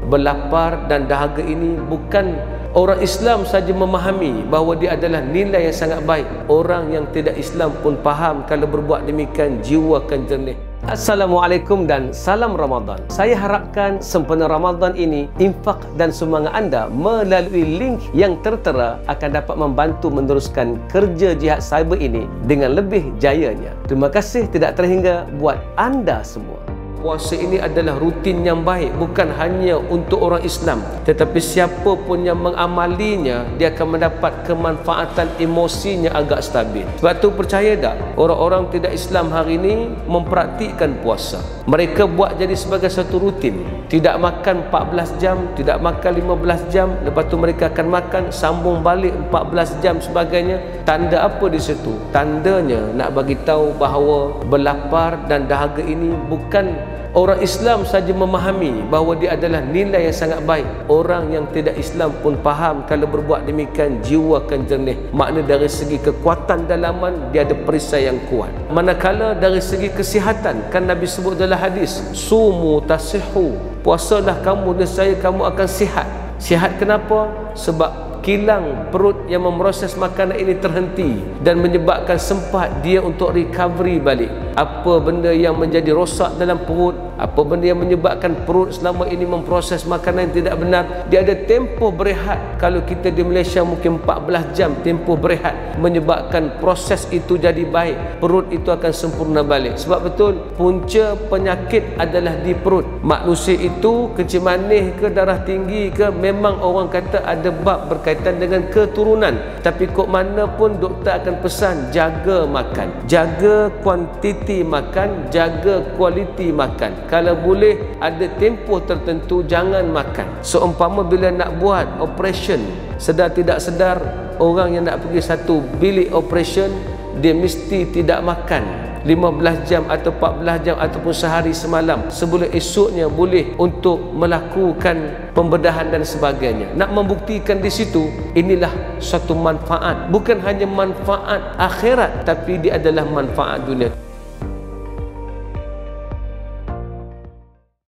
berlapar dan dahaga ini bukan orang Islam saja memahami bahawa dia adalah nilai yang sangat baik. Orang yang tidak Islam pun faham kalau berbuat demikian jiwa akan jernih. Assalamualaikum dan salam Ramadan. Saya harapkan sempena Ramadan ini infak dan sumbangan anda melalui link yang tertera akan dapat membantu meneruskan kerja jihad cyber ini dengan lebih jayanya. Terima kasih tidak terhingga buat anda semua. Puasa ini adalah rutin yang baik, bukan hanya untuk orang Islam, tetapi siapa pun yang mengamalinya, dia akan mendapat kemanfaatan emosinya agak stabil. Sebab tu percaya tak, orang-orang tidak Islam hari ini mempraktikkan puasa. Mereka buat jadi sebagai satu rutin. Tidak makan 14 jam, tidak makan 15 jam, lepas tu mereka akan makan, sambung balik 14 jam sebagainya. Tanda apa di situ? Tandanya nak bagi tahu bahawa berlapar dan dahaga ini bukan orang Islam saja memahami bahawa dia adalah nilai yang sangat baik. Orang yang tidak Islam pun faham kalau berbuat demikian jiwa akan jernih. Makna dari segi kekuatan dalaman dia ada perisai yang kuat. Manakala dari segi kesihatan, kan Nabi sebut dalam hadis, sumu tasihhu, puasalah kamu nescaya kamu akan sihat. Sihat kenapa? Sebab kilang perut yang memproses makanan ini terhenti dan menyebabkan sempat dia untuk recovery balik. Apa benda yang menjadi rosak dalam perut, apa benda yang menyebabkan perut selama ini memproses makanan yang tidak benar, dia ada tempoh berehat. Kalau kita di Malaysia mungkin 14 jam tempoh berehat, menyebabkan proses itu jadi baik, perut itu akan sempurna balik. Sebab betul punca penyakit adalah di perut. Manusia itu kencing manis ke, darah tinggi ke, memang orang kata ada bab berkaitan dengan keturunan. Tapi kok mana pun doktor akan pesan jaga makan, jaga kuantiti makan, jaga kualiti makan. Kalau boleh ada tempoh tertentu jangan makan. Seumpama bila nak buat operation, sedar tidak sedar orang yang nak pergi satu bilik operation, dia mesti tidak makan 15 jam atau 14 jam ataupun sehari semalam sebelum esoknya boleh untuk melakukan pembedahan dan sebagainya. Nak membuktikan di situ inilah satu manfaat, bukan hanya manfaat akhirat tapi dia adalah manfaat dunia.